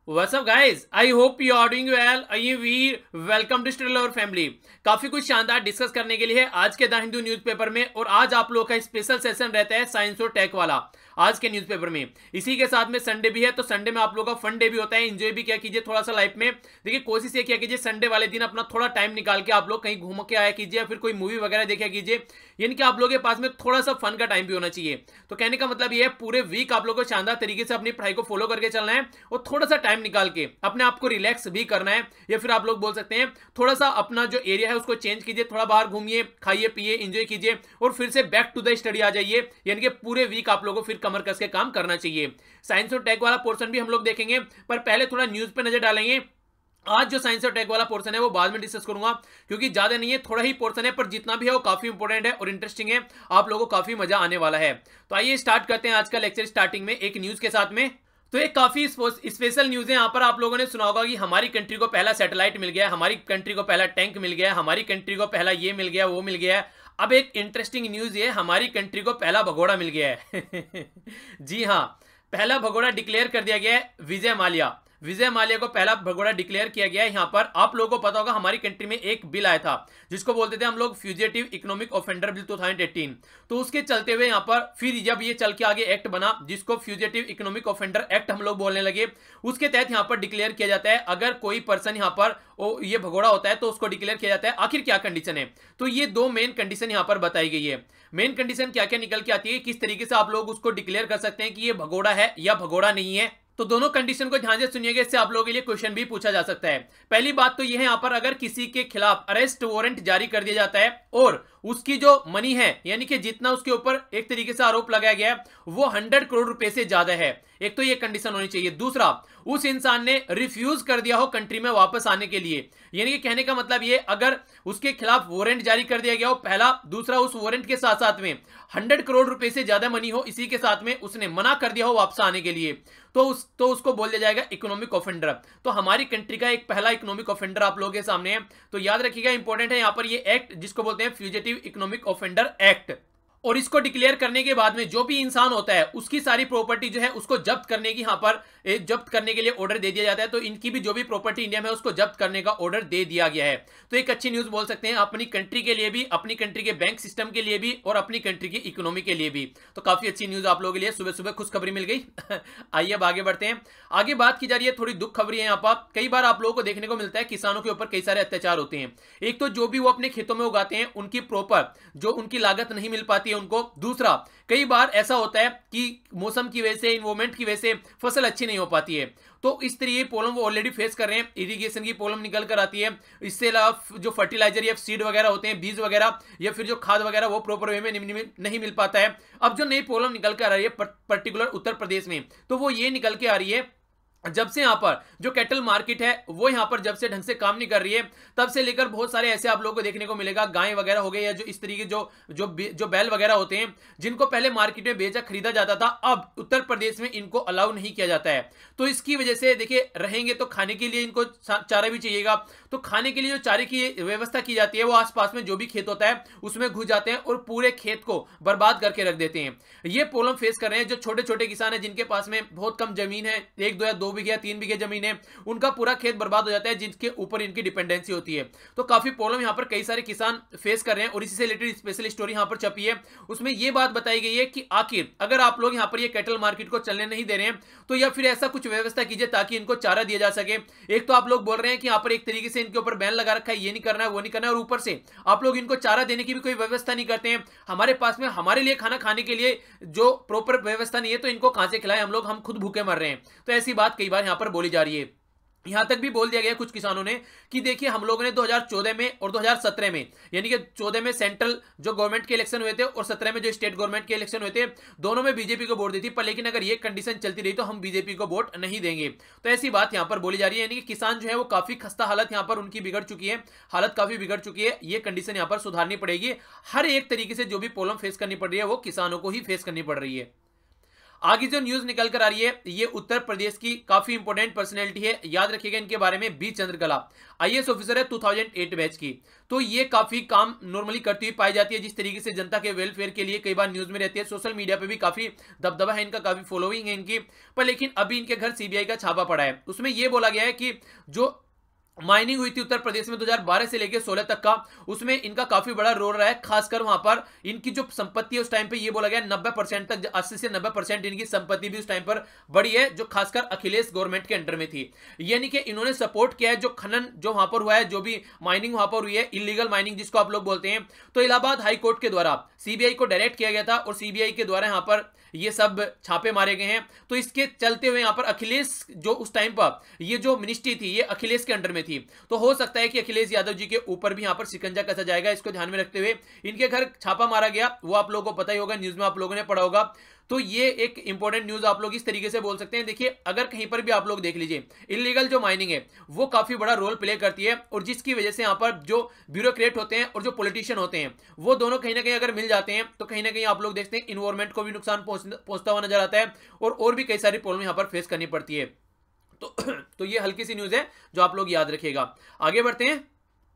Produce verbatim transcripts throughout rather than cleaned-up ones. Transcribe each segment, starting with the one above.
What's up guys? I hope you are doing well. आइए Veer welcome to still और family. काफी कुछ शानदार डिस्कस करने के लिए है आज के द हिंदू न्यूज़पेपर में, और आज आप लोगों का स्पेशल सेशन रहता है साइंस और टेक वाला आज के न्यूज़पेपर में। इसी के साथ में संडे भी है, तो संडे में आप लोगों का फन डे भी होता है। एंजॉय भी क्या कीजिए थोड़ा सा लाइफ में। देखिए कोशिश ये किया कीजिए संडे वाले दिन अपना थोड़ा टाइम निकाल के आप लोग कहीं घूम के आया कीजिए, या फिर कोई मूवी वगैरह देखा कीजिए, यानी कि आप लोगों के पास में थोड़ा सा फन का टाइम भी होना चाहिए। तो कहने का मतलब ये है पूरे वीक आप लोगों को शानदार तरीके से अपनी पढ़ाई को फॉलो करके चलना है, और थोड़ा सा टाइम निकाल के अपने आप को रिलैक्स भी करना है, या फिर आप लोग बोल सकते हैं थोड़ा सा अपना जो एरिया है उसको चेंज कीजिए, थोड़ा बाहर घूमिए, खाइए पिए, एंजॉय कीजिए, और फिर से बैक टू द स्टडी आ जाइए। यानी कि पूरे वीक आप लोगों को फिर कमर कस के काम करना चाहिए। साइंस और टेक वाला पोर्शन भी हम लोग देखेंगे, पर पहले थोड़ा न्यूज पे नजर डालेंगे। आज जो साइंस और टेक वाला पोर्शन है वो बाद में डिस्कस करूंगा, क्योंकि ज्यादा नहीं है, थोड़ा ही पोर्शन है, पर जितना भी है वो काफी इंपॉर्टेंट है और इंटरेस्टिंग है। आप लोगों को काफी मजा आने वाला है। तो आइए स्टार्ट करते हैं आज का लेक्चर स्टार्टिंग में एक न्यूज के साथ में। तो एक काफी स्पेशल न्यूज है यहाँ पर। आप लोगों ने सुना होगा कि हमारी कंट्री को पहला सैटेलाइट मिल गया, हमारी कंट्री को पहला टैंक मिल गया, हमारी कंट्री को पहला ये मिल गया, वो मिल गया। अब एक इंटरेस्टिंग न्यूज ये, हमारी कंट्री को पहला भगोड़ा मिल गया है। जी हाँ, पहला भगोड़ा डिक्लेयर कर दिया गया है। विजय माल्या विजय माल्या को पहला भगोड़ा डिक्लेयर किया गया है। यहाँ पर आप लोगों को पता होगा हमारी कंट्री में एक बिल आया था जिसको बोलते थे हम लोग फ्यूजिटिव इकोनॉमिक ऑफेंडर बिल दो हज़ार अठारह। तो उसके चलते हुए यहाँ पर फिर जब ये चल के आगे एक्ट बना जिसको फ्यूजिटिव इकोनॉमिक ऑफेंडर एक्ट हम लोग बोलने लगे, उसके तहत यहाँ पर डिक्लेयर किया जाता है अगर कोई पर्सन यहाँ पर ओ, ये भगोड़ा होता है तो उसको डिक्लेयर किया जाता है। आखिर क्या कंडीशन है? तो ये दो मेन कंडीशन यहाँ पर बताई गई है। मेन कंडीशन क्या क्या निकल के आती है, किस तरीके से आप लोग उसको डिक्लेयर कर सकते हैं कि ये भगोड़ा है या भगोड़ा नहीं है। तो दोनों कंडीशन को ध्यान से सुनिएगा, इससे आप लोगों के लिए क्वेश्चन भी पूछा जा सकता है। पहली बात तो यह है यहाँ पर अगर किसी के खिलाफ अरेस्ट वारंट जारी कर दिया जाता है और उसकी जो मनी है, यानी कि जितना उसके ऊपर एक तरीके से आरोप लगाया गया है वो हंड्रेड करोड़ रुपए से ज्यादा है, एक तो ये कंडीशन होनी चाहिए। दूसरा, उस इंसान ने रिफ्यूज कर दिया हो कंट्री में वापस आने के लिए, यानी कि कहने का मतलब ये अगर उसके खिलाफ वारंट जारी कर दिया गया हो पहला, दूसरा उस वारंट के साथ साथ में हंड्रेड करोड़ रुपए से ज्यादा मनी हो, इसी के साथ में उसने मना कर दिया हो वापस आने के लिए, तो उस तो उसको बोल दिया जाएगा इकोनॉमिक ऑफेंडर। तो हमारी कंट्री का एक पहला इकोनॉमिक ऑफेंडर आप लोगों के सामने है। तो याद रखिएगा, इंपॉर्टेंट है यहाँ पर ये एक्ट जिसको बोलते हैं फ्यूजिटिव इकोनॉमिक ऑफेंडर एक्ट। और इसको डिक्लेयर करने के बाद में जो भी इंसान होता है उसकी सारी प्रॉपर्टी जो है उसको जब्त करने की यहाँ पर जब्त करने के लिए ऑर्डर दे दिया जाता है। तो इनकी भी जो भी प्रॉपर्टी इंडिया में उसको जब्त करने का ऑर्डर दे दिया गया है। तो एक अच्छी न्यूज बोल सकते हैं अपनी कंट्री के लिए भी, अपनी कंट्री के बैंक सिस्टम के लिए भी, और अपनी कंट्री की इकोनॉमी के लिए भी। तो काफी अच्छी न्यूज आप लोगों के लिए सुबह सुबह खुशखबरी मिल गई। आइए अब आगे बढ़ते हैं। आगे बात की जा रही है, थोड़ी दुख खबरी है यहाँ पर। कई बार आप लोगों को देखने को मिलता है किसानों के ऊपर कई सारे अत्याचार होते हैं। एक तो जो भी वो अपने खेतों में उगाते हैं उनकी प्रॉपर जो उनकी लागत नहीं मिल पाती है उनको। दूसरा, कई बार ऐसा होता है कि मौसम की वजह से, इन्वायरमेंट की वजह से फसल अच्छी नहीं हो पाती है। तो इस तरह ये प्रॉब्लम वो ऑलरेडी फेस कर रहे हैं। इरिगेशन की प्रॉब्लम निकल कर आती है। इससे अलावा जो फर्टिलाइजर या सीड वगैरह होते हैं, बीज वगैरह या फिर जो खाद वगैरह, वो प्रॉपर वे में नहीं मिल पाता है। अब जो नई प्रॉब्लम निकल कर आ रही है पर्टिकुलर उत्तर प्रदेश में, तो वो ये निकल के आ रही है जब से यहाँ पर जो कैटल मार्केट है वो यहाँ पर जब से ढंग से काम नहीं कर रही है, तब से लेकर बहुत सारे ऐसे आप लोगों को देखने को मिलेगा, गाय वगैरह हो गए या जो इस तरीके जो जो जो बैल वगैरह होते हैं जिनको पहले मार्केट में बेचा खरीदा जाता था, अब उत्तर प्रदेश में इनको अलाउ नहीं किया जाता है। तो इसकी वजह से देखिए, रहेंगे तो खाने के लिए इनको चारा भी चाहिएगा। तो खाने के लिए जो चारे की व्यवस्था की जाती है वो आसपास में जो भी खेत होता है उसमें घुस जाते हैं और पूरे खेत को बर्बाद करके रख देते हैं। ये प्रॉब्लम फेस कर रहे हैं जो छोटे छोटे किसान है जिनके पास में बहुत कम जमीन है, एक दो या दो बीघे तीन बीघे जमीन है, उनका पूरा खेत बर्बाद हो जाता है जिसके ऊपर इनकी डिपेंडेंसी होती है। तो काफी प्रॉब्लम यहां पर कई सारे किसान फेस कर रहे हैं, और इसी से रिलेटेड स्पेशल स्टोरी यहां पर छपी है। उसमें यह बात बताई गई है कि आखिर अगर आप लोग यहां पर ये कैटल मार्केट को चलने नहीं दे रहे हैं तो या फिर ऐसा कुछ व्यवस्था कीजिए ताकि इनको चारा दिया जा सके। एक तो आप लोग बोल रहे हैं कि यहां पर एक तरीके से इनके ऊपर बैन लगा रखा है, ये नहीं करना है, वो नहीं करना है, और ऊपर से आप लोग इनको चारा देने की भी कोई व्यवस्था नहीं करते हैं। हमारे पास में हमारे लिए खाना खाने के लिए जो प्रॉपर व्यवस्था नहीं है तो इनको कहां से खिलाएं हम लोग, हम खुद भूखे मर रहे हैं। तो ऐसी बात कई बार यहां पर बोली जा रही है। यहां तक भी बोल दिया गया कुछ किसानों ने कि देखिए, हम लोगों ने दो हज़ार चौदह में और दो हज़ार सत्रह में, यानी कि चौदह में सेंट्रल जो गवर्नमेंट के इलेक्शन हुए थे और सत्रह में जो स्टेट गवर्नमेंट के इलेक्शन हुए थे, दोनों में बीजेपी को वोट दी थी, पर लेकिन अगर ये कंडीशन चलती रही तो हम बीजेपी को वोट नहीं देंगे। तो ऐसी बात यहां पर बोली जा रही है, यानी कि किसान जो है वो काफी खस्ता हालत यहां पर उनकी बिगड़ चुकी है, हालत काफी बिगड़ चुकी है। ये कंडीशन यहां पर सुधारनी पड़ेगी। हर एक तरीके से जो भी प्रॉब्लम फेस करनी पड़ रही है वो किसानों को ही फेस करनी पड़ रही है। आगे जो न्यूज निकल कर आ रही है ये उत्तर प्रदेश की काफी इंपॉर्टेंट पर्सनैलिटी है, याद रखिएगा इनके बारे में, बी चंद्रकला आईएएस ऑफिसर है दो हज़ार आठ बैच की। तो ये काफी काम नॉर्मली करती हुई पाई जाती है, जिस तरीके से जनता के वेलफेयर के लिए कई बार न्यूज में रहती है, सोशल मीडिया पे भी काफी दबदबा है इनका, काफी फॉलोइंग है इनकी। पर लेकिन अभी इनके घर सीबीआई का छापा पड़ा है, उसमें यह बोला गया है कि जो माइनिंग हुई थी उत्तर प्रदेश में दो हज़ार बारह से लेकर सोलह तक का, उसमें इनका काफी बड़ा रोल रहा है, खासकर वहां पर इनकी जो संपत्ति है उस टाइम पे ये बोला गया नब्बे परसेंट तक, अस्सी से नब्बे परसेंट इनकी संपत्ति भी उस टाइम पर बढ़ी है, जो खासकर अखिलेश गवर्नमेंट के अंडर में थी। यानी कि इन्होंने सपोर्ट किया है जो खनन जो वहां पर हुआ है, जो भी माइनिंग वहां पर हुई है, इलीगल माइनिंग जिसको आप लोग बोलते हैं। तो इलाहाबाद हाईकोर्ट के द्वारा सीबीआई को डायरेक्ट किया गया था और सीबीआई के द्वारा यहां पर ये सब छापे मारे गए हैं। तो इसके चलते हुए यहां पर अखिलेश जो उस टाइम पर ये जो मिनिस्ट्री थी ये अखिलेश के अंडर में थी, तो हो सकता है कि अखिलेश यादव जी के ऊपर भी यहां पर शिकंजा कसा जाएगा। इसको ध्यान में रखते हुए इनके घर छापा मारा गया, वो आप लोगों को पता ही होगा, न्यूज में आप लोगों ने पढ़ा होगा। तो ये एक इंपॉर्टेंट न्यूज आप लोग इस तरीके से बोल सकते हैं। देखिए अगर कहीं पर भी आप लोग देख लीजिए इलीगल जो माइनिंग है वो काफी बड़ा रोल प्ले करती है, और जिसकी वजह से यहाँ पर जो ब्यूरोक्रेट होते हैं और जो पॉलिटिशियन होते हैं वो दोनों कहीं ना कहीं अगर मिल जाते हैं तो कहीं ना कहीं आप लोग देखते हैं इन्वायरमेंट को भी नुकसान पहुंचता हुआ नजर आता है, और और भी कई सारी प्रॉब्लम यहाँ पर फेस करनी पड़ती है। तो, तो ये हल्की सी न्यूज है जो आप लोग याद रखिएगा। आगे बढ़ते हैं।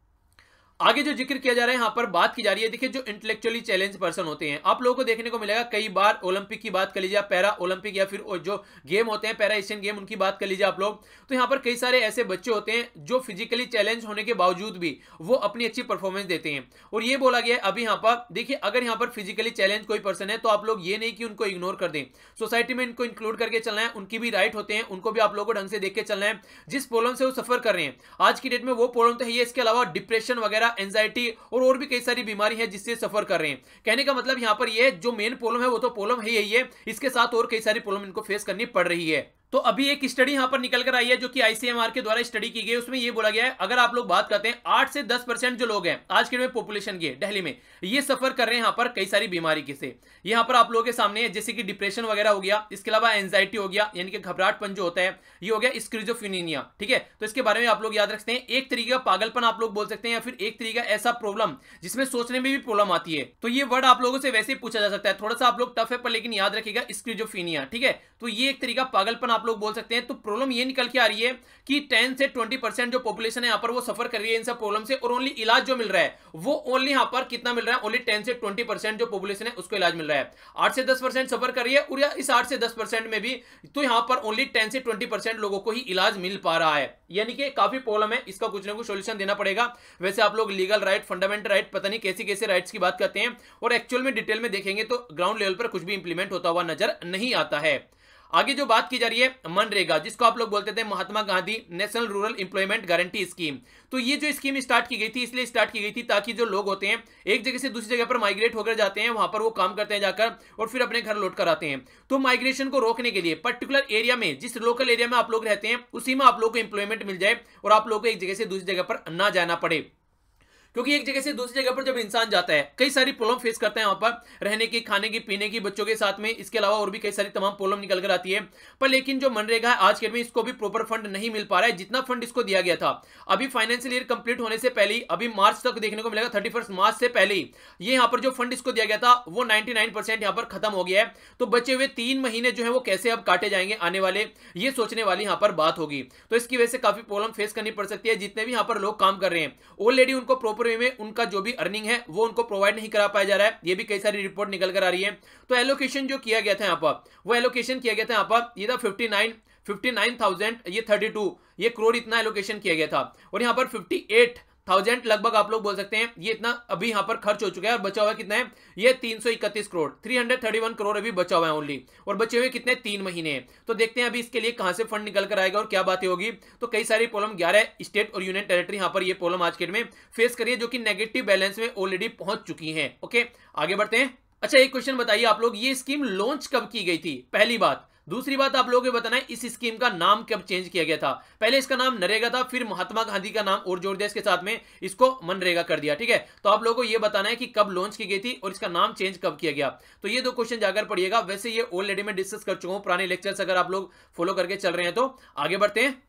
आगे जो जिक्र किया जा रहा है यहाँ पर बात की जा रही है, देखिए जो इंटेलेक्चुअली चैलेंज पर्सन होते हैं आप लोगों को देखने को मिलेगा कई बार, ओलंपिक की बात कर लीजिए, पैरा ओलंपिक या फिर जो गेम होते हैं पैरा एशियन गेम उनकी बात कर लीजिए आप लोग, तो यहाँ पर कई सारे ऐसे बच्चे होते हैं जो फिजिकली चैलेंज होने के बावजूद भी वो अपनी अच्छी परफॉर्मेंस देते हैं। और ये बोला गया है अभी यहाँ पर, देखिए अगर यहाँ पर फिजिकली चैलेंज कोई पर्सन है तो आप लोग ये नहीं कि उनको इग्नोर कर दें, सोसाइटी में इनको इंक्लूड करके चलना है, उनकी भी राइट होते हैं, उनको भी आप लोगों को ढंग से देख के चलना है। जिस प्रॉब्लम से वो सफर कर रहे हैं आज की डेट में वो प्रॉब्लम तो है, इसके अलावा डिप्रेशन वगैरह, एंजाइटी और और भी कई सारी बीमारी है जिससे सफर कर रहे हैं। कहने का मतलब यहां पर ये जो मेन प्रॉब्लम है वो तो प्रॉब्लम है यही है, इसके साथ और कई सारी प्रॉब्लम इनको फेस करनी पड़ रही है। तो अभी एक स्टडी यहां पर निकल कर आई है जो कि आईसीएमआर के द्वारा स्टडी की गई, उसमें यह बोला गया है अगर आप लोग बात करते हैं आठ से दस परसेंट जो लोग हैं आज के में पॉपुलेशन के दिल्ली में ये सफर कर रहे हैं यहां पर कई सारी बीमारी की से। यहां पर आप लोगों के सामने है जैसे कि डिप्रेशन वगैरह हो गया, इसके अलावा एंजाइटी हो गया यानी कि घबराहटपन जो होता है, ये हो गया स्किज़ोफ्रेनिया, ठीक है। तो इसके बारे में आप लोग याद रखते हैं, एक तरीके का पागलपन आप लोग बोल सकते हैं, या फिर एक तरीका ऐसा प्रॉब्लम जिसमें सोचने में भी प्रॉब्लम आती है। तो ये वर्ड आप लोगों से वैसे ही पूछा जा सकता है, थोड़ा सा आप लोग टफ है पर लेकिन याद रखिएगा स्किज़ोफ्रेनिया, ठीक है। तो ये एक तरीका पागलपन आप लोग बोल सकते हैं। तो प्रॉब्लम ये निकल के आ रही है कि टेन से ट्वेंटी परसेंट जो पॉपुलेशन है यहाँ पर वो सफर कर रही है इन सब प्रॉब्लम से, और ओनली इलाज जो मिल रहा है वो ओनली यहाँ पर कितना मिल रहा है, ओनली टेन से ट्वेंटी परसेंट जो पॉपुलेशन है उसको इलाज मिल रहा है। आठ से दस परसेंट सफर कर रही है, और इस आठ से दस परसेंट में भी तो यहाँ पर ओनली टेन से ट्वेंटी परसेंट लोगों को ही इलाज मिल पा रहा है, यानी कि काफी प्रॉब्लम है, इसका कुछ ना कुछ सोल्यूशन देना पड़ेगा। वैसे आप लोग लीगल राइट, फंडामेंटल राइट, पता नहीं कैसी कैसे राइट्स की बात करते हैं, और एक्चुअल में डिटेल में देखेंगे तो ग्राउंड लेवल पर कुछ भी इंप्लीमेंट होता हुआ नजर नहीं आता है। आगे जो बात की जा रही है मनरेगा, जिसको आप लोग बोलते थे Mahatma Gandhi national rural employment guarantee scheme, तो ये जो स्कीम स्टार्ट की गई थी इसलिए स्टार्ट की गई थी ताकि जो लोग होते हैं एक जगह से दूसरी जगह पर माइग्रेट होकर जाते हैं, वहां पर वो काम करते हैं जाकर और फिर अपने घर लौट कर आते हैं। तो माइग्रेशन को रोकने के लिए पर्टिकुलर एरिया में, जिस लोकल एरिया में आप लोग रहते हैं उसी में आप लोग को एम्प्लॉयमेंट मिल जाए और आप लोग को एक जगह से दूसरी जगह पर ना जाना पड़े, क्योंकि एक जगह से दूसरी जगह पर जब इंसान जाता है कई सारी प्रॉब्लम फेस करते हैं वहां पर, रहने की, खाने की, पीने की, बच्चों के साथ में, इसके अलावा और भी कई सारी तमाम प्रॉब्लम निकल कर आती है। पर लेकिन जो मनरेगा है आज के में इसको भी प्रॉपर फंड नहीं मिल पा रहा है जितना फंड इसको दिया गया था। अभी फाइनेंशियल ईयर कंप्लीट होने से पहले, अभी मार्च तक देखने को मिलेगा, थर्टी फर्स्ट मार्च से पहले ही ये यहाँ पर जो फंड इसको दिया गया था वो नाइनटी नाइन परसेंट यहाँ पर खत्म हो गया है। तो बचे हुए तीन महीने जो है वो कैसे अब काटे जाएंगे आने वाले, ये सोचने वाली यहाँ पर बात होगी। तो इसकी वजह से काफी प्रॉब्लम फेस करनी पड़ सकती है। जितने भी यहाँ पर लोग काम कर रहे हैं ऑलरेडी उनको प्रॉपर वे में उनका जो भी अर्निंग है वो उनको प्रोवाइड नहीं करा पाया जा रहा है, ये भी कई सारी रिपोर्ट निकल कर आ रही है। तो एलोकेशन जो किया गया था यहाँ पर, वो एलोकेशन किया गया था यहाँ पर, ये था fifty nine fifty nine thousand ये थर्टी टू ये करोड़ इतना एलोकेशन किया गया था, और यहाँ पर फिफ्टी एट थाउजेंड लगभग आप लोग बोल सकते हैं ये इतना अभी यहाँ पर खर्च हो चुका है, और बचा हुआ कितना है, ये तीन सौ इकतीस करोड़, तीन सौ इकतीस करोड़ अभी बचा हुआ है ओनली, और बचे हुए कितने, तीन महीने हैं। तो देखते हैं अभी इसके लिए कहां से फंड निकल कर आएगा और क्या बातें होगी। तो कई सारी प्रॉब्लम ग्यारह स्टेट और यूनियन टेरिटरी यहाँ पर ये प्रॉब्लम आज के डेट में फेस करिए, जो कि नेगेटिव बैलेंस में ऑलरेडी पहुंच चुकी है। ओके आगे बढ़ते हैं। अच्छा एक क्वेश्चन बताइए आप लोग, ये स्कीम लॉन्च कब की गई थी, पहली बात। दूसरी बात आप लोगों को बताना है इस स्कीम का नाम कब चेंज किया गया था। पहले इसका नाम नरेगा था, फिर महात्मा गांधी का नाम और जोड़ दिया इसके साथ में, इसको मनरेगा कर दिया, ठीक है। तो आप लोगों को यह बताना है कि कब लॉन्च की गई थी और इसका नाम चेंज कब किया गया। तो ये दो क्वेश्चन जाकर पढ़िएगा, वैसे ये ऑलरेडी मैं डिस्कस कर चुका हूं पुराने लेक्चर्स, अगर आप लोग फॉलो करके चल रहे हैं तो। आगे बढ़ते हैं।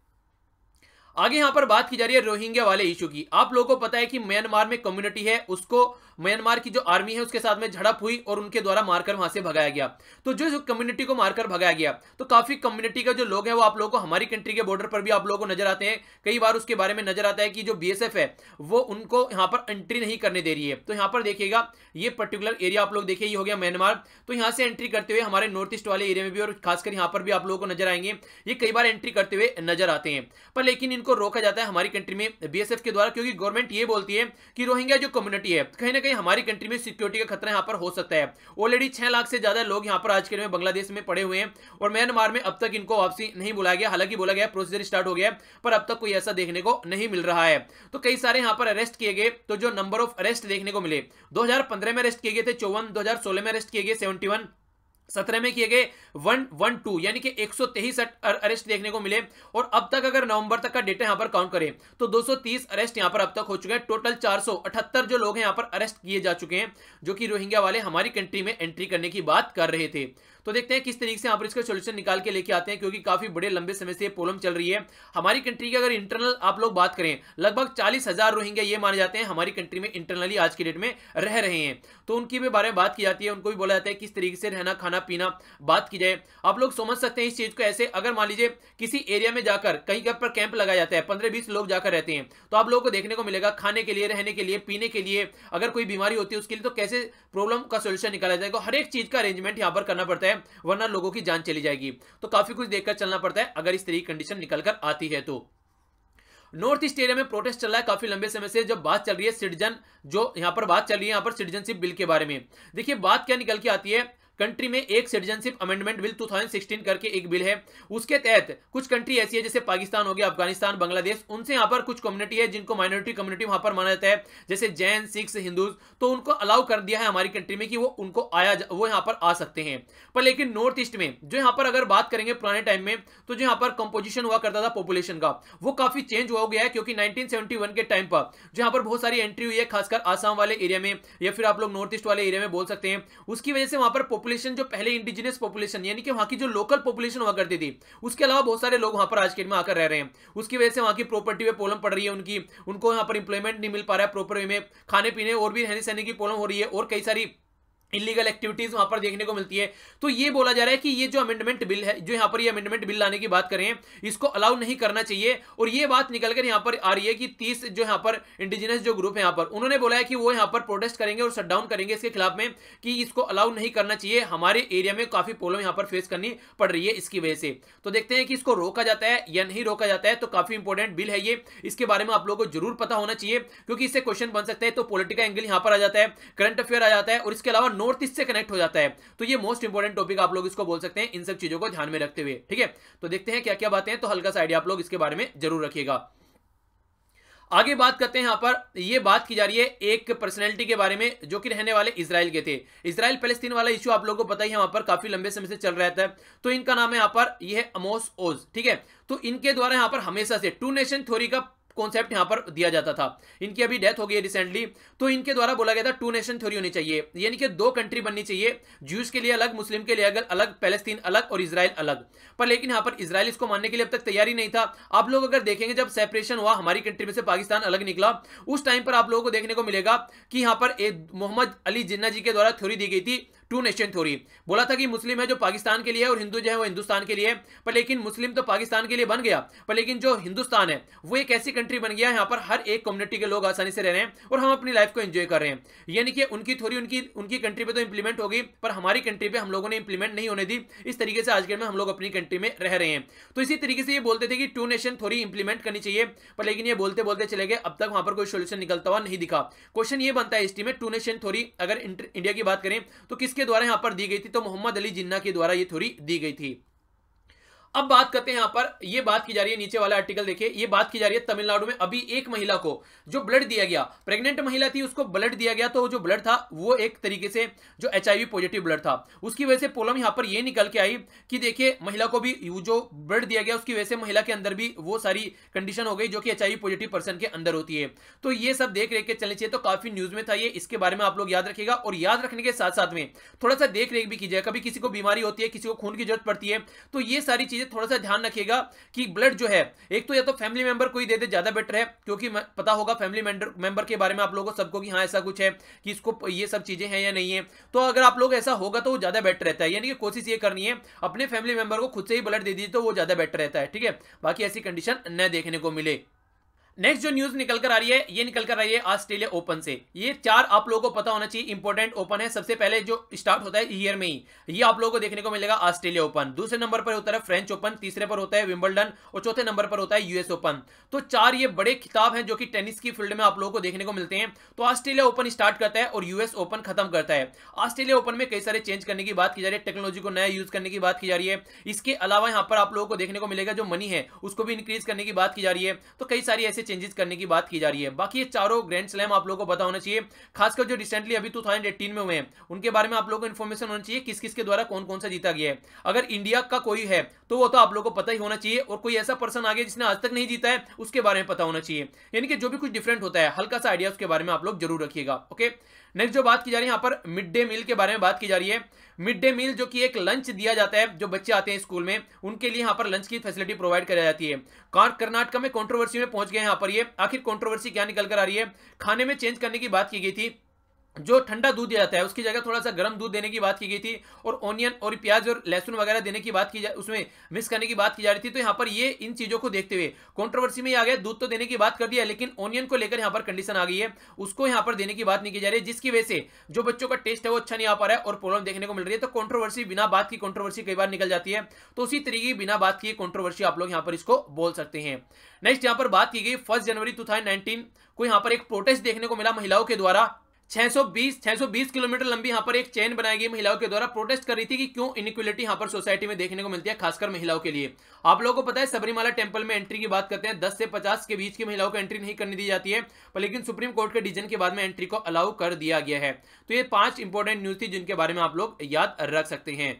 आगे यहां पर बात की जा रही है रोहिंग्या वाले इशू की। आप लोगों को पता है कि म्यांमार में कम्युनिटी है उसको म्यांमार की जो आर्मी है उसके साथ में झड़प हुई और उनके द्वारा मारकर वहां से भगाया गया। तो जो कम्युनिटी को मारकर भगाया गया, तो काफी कम्युनिटी का जो लोग हैं वो आप लोगों को हमारी कंट्री के बॉर्डर पर भी आप लोगों को नजर आते हैं। कई बार उसके बारे में नजर आता है कि जो बीएसएफ है वो उनको यहां पर एंट्री नहीं करने दे रही है। तो यहां पर देखिएगा ये पर्टिकुलर एरिया आप लोग देखिए, ये हो गया म्यांमार। तो यहां से एंट्री करते हुए हमारे नॉर्थ ईस्ट वाले एरिया में भी और खासकर यहां पर भी आप लोगों को नजर आएंगे, ये कई बार एंट्री करते हुए नजर आते हैं। पर लेकिन इनको रोका जाता है हमारी कंट्री में बीएसएफ के द्वारा, क्योंकि गवर्नमेंट ये बोलती है कि रोहिंग्या जो कम्युनिटी है कहीं ना कहीं हमारी कंट्री में सिक्योरिटी का खतरा यहां पर हो सकता है। ऑलरेडी छह लाख से ज्यादा लोग यहां पर आज के में बांग्लादेश में पड़े हुए हैं और म्यांमार में अब तक इनको वापसी नहीं बुलाया गया। हालांकि बोला गया प्रोसीजर स्टार्ट हो गया, पर अब तक कोई ऐसा देखने को नहीं मिल रहा है। तो कई सारे यहां पर अरेस्ट किए गए, तो जो नंबर ऑफ अरेस्ट देखने को मिले, दो हज़ार पंद्रह में अरेस्ट किए गए थे चौवन, दो हज़ार सोलह में अरेस्ट किए गए इकहत्तर, सत्रह में किए गए एक सौ बारह, यानी कि एक सौ तेईस अरेस्ट देखने को मिले। और अब तक अगर नवंबर तक का डेटा यहां पर काउंट करें तो दो सौ तीस अरेस्ट यहां पर अब तक हो चुके हैं। टोटल चार सौ अठहत्तर जो लोग हैं यहां पर अरेस्ट किए जा चुके हैं, जो कि रोहिंग्या वाले हमारी कंट्री में एंट्री करने की बात कर रहे थे। तो देखते हैं किस तरीके से यहाँ पर इसका सोल्यूशन निकाल के लेके आते हैं, क्योंकि काफी बड़े लंबे समय से ये प्रॉब्लम चल रही है हमारी कंट्री की। अगर इंटरनल आप लोग बात करें, लगभग चालीस हजार रोहिंग्या ये माने जाते हैं हमारी कंट्री में इंटरनली आज की डेट में रह रहे हैं। तो उनकी भी बारे में बात की जाती है, उनको भी बोला जाता है किस तरीके से रहना, खाना पीना बात की जाए। आप लोग समझ सकते हैं इस चीज को ऐसे, अगर मान लीजिए किसी एरिया में जाकर कहीं पर कैंप लगाया जाता है, पंद्रह बीस लोग जाकर रहते हैं, तो आप लोगों को देखने को मिलेगा खाने के लिए, रहने के लिए, पीने के लिए, अगर कोई बीमारी होती है उसके लिए, तो कैसे प्रॉब्लम का सोल्यूशन निकाला जाएगा। हर एक चीज का अरेंजमेंट यहां पर करना पड़ता है, वरना लोगों की जान चली जाएगी। तो काफी कुछ देखकर चलना पड़ता है अगर इस तरीके की कंडीशन निकल कर आती है। तो नॉर्थ ईस्ट एरिया में प्रोटेस्ट चल रहा है काफी लंबे समय से। जब बात चल रही है सिटीजन, जो यहां पर बात चल रही है यहां पर सिटीजनशिप बिल के बारे में, देखिए बात क्या निकल के आती है। कंट्री में एक सिटीजनशिप अमेंडमेंट बिल दो हज़ार सोलह करके एक बिल है, उसके तहत कुछ कंट्री ऐसी है जैसे पाकिस्तान हो गया, अफगानिस्तान, बांग्लादेश, उनसे यहां पर कुछ कम्युनिटी है जिनको माइनॉरिटी कम्युनिटी वहां पर माना जाता है, जैसे जैन, सिख्स, हिंदूज, तो उनको अलाउ कर दिया है हमारी कंट्री में कि वो उनको आया वो यहां पर आ सकते हैं। पर लेकिन नॉर्थ ईस्ट में जो यहां पर अगर बात करेंगे पुराने टाइम में, तो जो यहां पर कंपोजिशन हुआ करता था पॉपुलेशन का, वो काफी चेंज हुआ गया है, क्योंकि नाइनटीन सेवेंटी वन के टाइम पर जो यहां पर बहुत सारी एंट्री हुई है, खासकर आसाम वाले एरिया में या फिर आप लोग नॉर्थ ईस्ट वाले एरिया में बोल सकते हैं, उसकी वजह से वहां पर पॉपुलेशन जो पहले इंडिजिनस पॉपुलेशन यानी कि वहां की जो लोकल पॉपुलेशन हुआ करती थी, उसके अलावा बहुत सारे लोग वहां पर आज के दिन में आकर रह रहे हैं। उसकी वजह से वहां की प्रॉपर्टी पे प्रॉब्लम पड़ रही है, उनकी उनको यहां पर इंप्लॉयमेंट नहीं मिल पा रहा है प्रॉपर वे में, खाने पीने और भी रहने सहने की प्रॉब्लम हो रही है, और कई सारी इलीगल एक्टिविटीज वहां पर देखने को मिलती है। तो ये बोला जा रहा है कि ये जो अमेंडमेंट बिल है, जो यहां पर ये अमेंडमेंट बिल लाने की बात करें, इसको अलाउ नहीं करना चाहिए। और ये बात निकलकर यहां पर आ रही है कि तीस जो यहां पर इंडिजिनस जो ग्रुप है यहां पर, उन्होंने बोला है कि वो यहां पर प्रोटेस्ट करेंगे और शटडाउन करेंगे इसके खिलाफ में, कि इसको अलाउ नहीं करना चाहिए। हमारे एरिया में काफी प्रॉब्लम यहां पर फेस करनी पड़ रही है इसकी वजह से। तो देखते हैं कि इसको रोका जाता है या नहीं रोका जाता है। तो काफी इंपॉर्टेंट बिल है ये, इसके बारे में आप लोगों को जरूर पता होना चाहिए, क्योंकि इससे क्वेश्चन बन सकते हैं। तो पॉलिटिकल एंगल यहां पर आ जाता है, करंट अफेयर आ जाता है, और इसके अलावा नॉर्थ ईस्ट से कनेक्ट जाता है। तो ये मोस्ट इंपोर्टेंट टॉपिक आप लोग इसको बोल सकते हैं, इन सब चीजों को ध्यान में रखते हुए। ठीक है, तो देखते हैं क्या क्या बातें हैं। तो हल्का सा आइडिया आप लोग इसके बारे में जरूर रखिएगा। आगे बात करते हैं, यहां पर ये बात की जा रही है एक पर्सनैलिटी के बारे में जो कि रहने वाले इजराइल के थे। इजराइल पैलेस्टीन वाला इश्यू आप लोगों को पता ही है, वहां पर काफी लंबे समय से चल रहा था। तो इनका नाम है यहां पर, ये है अमोस ओज। ठीक है, तो इनके द्वारा यहां पर हमेशा से टू नेशन थ्योरी का कॉन्सेप्ट यहां पर दिया जाता था। इनकी अभी डेथ हो गई रिसेंटली, तो इनके द्वारा बोला गया था टू नेशन थ्योरी होनी चाहिए, यानी कि दो कंट्री बननी चाहिए, ज्यूज के लिए अलग, मुस्लिम के लिए अलग, पैलेस्तीन अलग और इजराइल अलग। पर लेकिन यहां पर इजराइल इसको मानने के लिए अब तक तैयारी नहीं था। आप लोग अगर देखेंगे जब सेपरेशन हुआ, हमारी कंट्री में से पाकिस्तान अलग निकला, उस टाइम पर आप लोगों को देखने को मिलेगा कि यहां पर मोहम्मद अली जिन्ना जी के द्वारा थ्योरी दी गई थी, टू नेशन थ्योरी। बोला था कि मुस्लिम है जो पाकिस्तान के लिए है और हिंदू जो है वो हिंदुस्तान के लिए है। पर लेकिन मुस्लिम तो पाकिस्तान के लिए बन गया, पर लेकिन जो हिंदुस्तान है वो एक ऐसी कंट्री बन गया यहाँ पर हर एक कम्युनिटी के लोग आसानी से रह रहे हैं और हम अपनी लाइफ को एंजॉय कर रहे हैं। यानी कि उनकी थ्योरी उनकी उनकी कंट्री पे तो इंप्लीमेंट हो गई, पर हमारी कंट्री पे हम लोगों ने इंप्लीमेंट नहीं होने दी। इस तरीके से आज के में हम लोग अपनी कंट्री में रह रहे हैं। तो इसी तरीके से ये बोलते थे कि टू नेशन थ्योरी इंप्लीमेंट करनी चाहिए, पर लेकिन ये बोलते बोलते चले गए, अब तक वहां पर कोई सोल्यूशन निकलता हुआ नहीं दिखा। क्वेश्चन ये बनता है हिस्ट्री में, टू नेशन थ्योरी अगर इंडिया की बात करें तो किसके द्वारा यहां पर दी गई थी? तो मोहम्मद अली जिन्ना के द्वारा ये थ्योरी दी गई थी। अब बात करते हैं, यहां पर ये बात की जा रही है, नीचे वाला आर्टिकल देखिए, ये बात की जा रही है तमिलनाडु में अभी एक महिला को जो ब्लड दिया गया, प्रेग्नेंट महिला थी, उसको ब्लड दिया गया, तो जो ब्लड था वो एक तरीके से जो एचआईवी पॉजिटिव ब्लड था। उसकी वजह से प्रॉब्लम यहां पर ये निकल के आई कि देखिए महिला को भी जो ब्लड दिया गया उसकी वजह से महिला के अंदर भी वो सारी कंडीशन हो गई जो कि एचआईवी पॉजिटिव पर्सन के अंदर होती है। तो ये सब देख रेख के चलनी चाहिए। तो काफी न्यूज में था ये, इसके बारे में आप लोग याद रखिएगा और याद रखने के साथ साथ में थोड़ा सा देख रेख भी कीजिए। कभी किसी को बीमारी होती है, किसी को खून की जरूरत पड़ती है, तो ये सारी चीजें चीजें थोड़ा सा ध्यान रखिएगा कि ब्लड जो है एक तो या तो फैमिली मेंबर को ही दे दे, ज्यादा बेटर है, क्योंकि पता होगा फैमिली मेंबर के बारे में आप लोगों को सबको कि हाँ ऐसा कुछ है कि इसको ये सब चीजें हैं या नहीं है। तो अगर आप लोग ऐसा होगा तो वो ज्यादा बेटर रहता है, यानी कि कोशिश ये करनी है अपने फैमिली मेंबर को खुद से ही ब्लड दे दीजिए तो वो ज्यादा बेटर रहता है, ठीक है, बाकी ऐसी कंडीशन न देखने को मिले। नेक्स्ट जो न्यूज निकल कर आ रही है ये निकल कर आ रही है ऑस्ट्रेलिया ओपन से। ये चार आप लोगों को पता होना चाहिए इंपॉर्टेंट ओपन है। सबसे पहले जो स्टार्ट होता है ईयर में ही, ये आप लोगों को देखने को मिलेगा ऑस्ट्रेलिया ओपन। दूसरे नंबर पर होता है फ्रेंच ओपन, तीसरे पर होता है विंबलडन और चौथे नंबर पर होता है यूएस ओपन। तो चार ये बड़े खिताब हैं जो कि टेनिस की फील्ड में आप लोगों को देखने को मिलते हैं। तो ऑस्ट्रेलिया ओपन स्टार्ट करता है और यूएस ओपन खत्म करता है। ऑस्ट्रेलिया ओपन में कई सारे चेंज करने की बात की जा रही है, टेक्नोलॉजी को नया यूज करने की बात की जा रही है। इसके अलावा यहाँ पर आप लोगों को देखने को मिलेगा जो मनी है उसको भी इंक्रीज करने की बात की जा रही है। तो कई सारी ऐसे चेंजेस करने की बात की जा रही है। बाकी ये चारों ग्रैंड स्लैम आप लोगों को पता होना चाहिए, खासकर जो रिसेंटली अभी दो हज़ार अठारह में हुए हैं उनके बारे में आप लोगों को इन्फॉर्मेशन होना चाहिए किस किस के द्वारा कौन कौन सा जीता गया है। अगर इंडिया का कोई है तो वो तो आप लोगों को पता ही होना चाहिए, और कोई ऐसा पर्सन आ गया जिसने आज तक नहीं जीता है उसके बारे में पता होना चाहिए। यानी कि जो भी कुछ डिफरेंट होता है हल्का सा आइडिया उसके बारे में आप लोग जरूर रखिएगा। ओके, नेक्स्ट जो बात की जा रही है यहाँ पर मिड डे मील के बारे में बात की जा रही है। मिड डे मील जो कि एक लंच दिया जाता है, जो बच्चे आते हैं स्कूल में उनके लिए यहाँ पर लंच की फैसिलिटी प्रोवाइड कराई जाती है। कर्नाटक में कंट्रोवर्सी में पहुंच गए यहाँ पर। ये आखिर कंट्रोवर्सी क्या निकल कर आ रही है? खाने में चेंज करने की बात की गई थी, जो ठंडा दूध दिया जाता है उसकी जगह थोड़ा सा गर्म दूध देने की बात की गई थी, और ऑनियन और प्याज और लहसुन वगैरह देने की बात की जा उसमें मिक्स करने की बात की जा रही थी। तो यहाँ पर ये इन चीजों को देखते हुए कंट्रोवर्सी में आ गया। दूध तो देने की बात कर दिया, लेकिन ऑनियन को लेकर यहाँ पर कंडीशन आ गई है, उसको यहाँ पर देने की बात नहीं की जा रही है, जिसकी वजह से जो बच्चों का टेस्ट है वो अच्छा नहीं आ पा रहा है और प्रॉब्लम देखने को मिल रही है। तो कंट्रोवर्सी, बिना बात की कंट्रोवर्सी कई बार निकल जाती है, तो उसी तरीके की बिना बात की कंट्रोवर्सी आप लोग यहाँ पर इसको बोल सकते हैं। नेक्स्ट यहाँ पर बात की गई फर्स्ट जनवरी दो हज़ार उन्नीस को यहाँ पर एक प्रोटेस्ट देखने को मिला महिलाओं के द्वारा। छह सौ बीस किलोमीटर लंबी यहाँ पर एक चेन बनाई गई महिलाओं के द्वारा, प्रोटेस्ट कर रही थी कि क्यों इनइक्वालिटी यहाँ पर सोसाइटी में देखने को मिलती है, खासकर महिलाओं के लिए। आप लोगों को पता है सबरीमाला टेंपल में एंट्री की बात करते हैं, दस से पचास के बीच की महिलाओं को एंट्री नहीं करने दी जाती है, पर लेकिन सुप्रीम कोर्ट के डिसीजन के बाद में एंट्री को अलाउ कर दिया गया है। तो ये पांच इंपॉर्टेंट न्यूज थी जिनके बारे में आप लोग याद रख सकते हैं।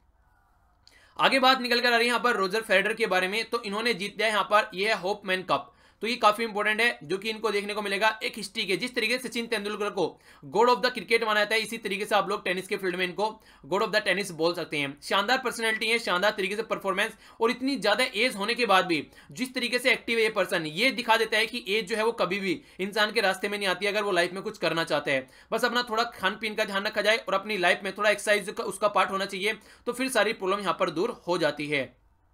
आगे बात निकल कर आ रही है यहाँ पर रोजर फेडरर के बारे में। तो इन्होंने जीत लिया यहाँ पर, यह है होपमैन कप। तो ये काफी इंपॉर्टेंट है, जो कि इनको देखने को मिलेगा एक हिस्ट्री के। जिस तरीके से सचिन तेंदुलकर को गॉड ऑफ द क्रिकेट माना जाता है, इसी तरीके से आप लोग टेनिस के फील्ड में इनको गॉड ऑफ द टेनिस बोल सकते हैं। शानदार पर्सनैलिटी है, शानदार तरीके से परफॉर्मेंस, और इतनी ज्यादा एज होने के बाद भी जिस तरीके से एक्टिव है ये पर्सन, ये दिखा देता है कि एज जो है वो कभी भी इंसान के रास्ते में नहीं आती अगर वो लाइफ में कुछ करना चाहता है। बस अपना थोड़ा खान पीन का ध्यान रखा जाए और अपनी लाइफ में थोड़ा एक्सरसाइज उसका पार्ट होना चाहिए, तो फिर सारी प्रॉब्लम यहां पर दूर हो जाती है।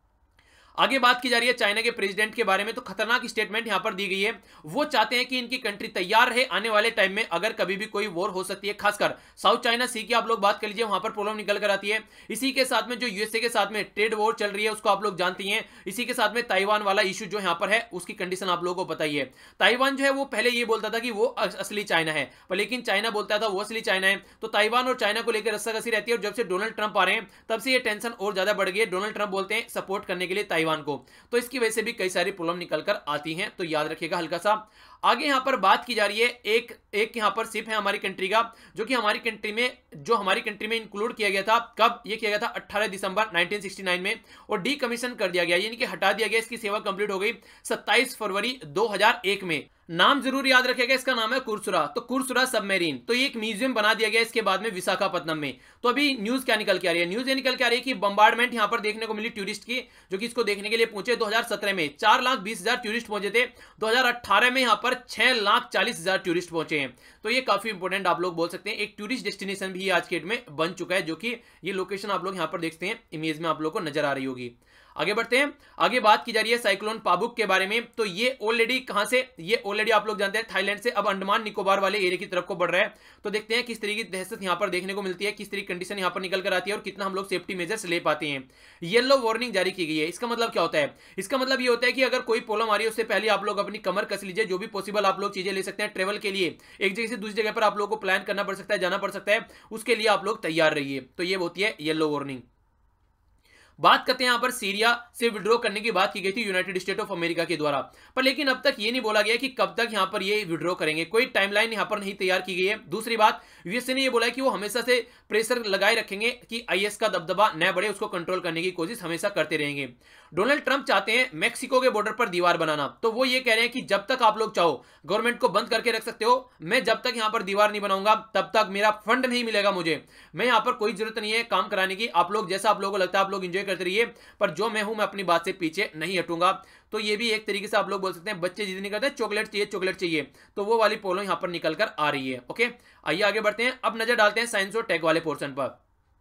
आगे बात की जा रही है चाइना के प्रेसिडेंट के बारे में। तो खतरनाक स्टेटमेंट यहां पर दी गई है। वो चाहते हैं कि इनकी कंट्री तैयार रहे आने वाले टाइम में अगर कभी भी कोई वॉर हो सकती है, खासकर साउथ चाइना सी की आप लोग बात कर लीजिए, वहां पर प्रॉब्लम निकल कर आती है। इसी के साथ में जो यूएसए के साथ में ट्रेड वॉर चल रही है उसको आप लोग जानती हैं। इसी के साथ में ताइवान वाला इशू जो यहां पर है उसकी कंडीशन आप लोगों को पता ही है। ताइवान जो है वो पहले ये बोलता था कि वो असली चाइना है, पर लेकिन चाइना बोलता था वो असली चाइना है। तो ताइवान और चाइना को लेकर रस्साकसी रहती है, और जब से डोनाल्ड ट्रंप आ रहे हैं तब से ये टेंशन और ज्यादा बढ़ गई है। डोनाल्ड ट्रंप बोलते हैं सपोर्ट करने के लिए ताइवान को, तो इसकी वजह से भी कई सारी प्रॉब्लम निकलकर आती हैं, तो याद रखिएगा हल्का सा। आगे यहां पर बात की जा रही है एक एक यहां पर शिप है हमारी कंट्री का, जो कि हमारी कंट्री में जो हमारी कंट्री में इंक्लूड किया गया था। कब ये किया गया था? अठारह दिसंबर उन्नीस सौ उनहत्तर में, और डीकमीशन कर दिया गया, यानी कि हटा दिया गया। इसकी सेवा कंप्लीट हो गई सत्ताईस फरवरी दो हज़ार एक में। नाम जरूर याद रखेगा, इसका नाम है कुरसुरा। तो कुरसुरा सबमरीन, तो ये एक म्यूजियम बना दिया गया इसके बाद में विशाखापट्टनम में। तो अभी न्यूज क्या निकल के आ रही है? न्यूज ये निकल के आ रही है कि बम्बार्डमेंट यहां पर देखने को मिली टूरिस्ट की, जो कि इसको देखने के लिए पहुंचे। दो हज़ार सत्रह में चार लाख बीस हजार टूरिस्ट पहुंचे थे, दो हज़ार अठारह में यहां पर छह लाख चालीस हजार टूरिस्ट पहुंचे हैं। तो ये काफी इंपॉर्टेंट आप लोग बोल सकते हैं, एक टूरिस्ट डेस्टिनेशन भी आज के डेट में बन चुका है, जो कि ये लोकेशन आप लोग यहां पर देखते हैं, इमेज में आप लोग को नजर आ रही होगी। आगे बढ़ते हैं। आगे बात की जा रही है साइक्लोन पाबुक के बारे में। तो ये ऑलरेडी कहां से, ये ऑलरेडी आप लोग जानते हैं थाईलैंड से अब अंडमान निकोबार वाले एरिया की तरफ को बढ़ रहा है। तो देखते हैं किस तरीके की दहशत यहां पर देखने को मिलती है, किस तरीके की कंडीशन यहां पर निकल कर आती है, और कितना हम लोग सेफ्टी मेजर्स ले पाते हैं। येलो वार्निंग जारी की गई है। इसका मतलब क्या होता है? इसका मतलब ये होता है कि अगर कोई प्रॉब्लम आ रही है उससे पहले आप लोग अपनी कमर कस लीजिए। जो भी पॉसिबल आप लोग चीजें ले सकते हैं ट्रेवल के लिए, एक जगह से दूसरी जगह पर आप लोग को प्लान करना पड़ सकता है, जाना पड़ सकता है, उसके लिए आप लोग तैयार रहिए। तो ये होती है येलो वार्निंग। बात करते हैं यहां पर सीरिया से विड्रॉ करने की बात की गई थी यूनाइटेड स्टेट ऑफ अमेरिका के द्वारा, पर लेकिन अब तक ये नहीं बोला गया कि कब तक यहां पर ये विड्रॉ करेंगे। कोई टाइमलाइन यहां पर नहीं तैयार की गई है। दूसरी बात, यूएसए ने ये बोला है कि वो हमेशा से प्रेशर लगाए रखेंगे कि आईएस का दबदबा न बढ़े, उसको कंट्रोल करने की कोशिश हमेशा करते रहेंगे। डोनाल्ड ट्रंप चाहते हैं मैक्सिको के बॉर्डर पर दीवार बनाना। तो वो ये कह रहे हैं कि जब तक आप लोग चाहो गवर्नमेंट को बंद करके रख सकते हो, मैं जब तक यहां पर दीवार नहीं बनाऊंगा तब तक मेरा फंड नहीं मिलेगा मुझे। मैं यहां पर कोई जरूरत नहीं है काम कराने की। आप लोग जैसा आप लोगों को लगता है आप लोग एंजॉय एंजॉय करते रहिए, पर जो मैं हूं मैं अपनी बात से पीछे नहीं हटूंगा। तो ये भी एक तरीके से आप लोग बोल सकते हैं, बच्चे जिद नहीं करते चॉकलेट चाहिए चॉकलेट चाहिए, तो वो वाली पोलो यहां पर निकल कर आ रही है। ओके, आइए आगे बढ़ते हैं। अब नजर डालते हैं साइंस और टेक वाले पोर्शन पर।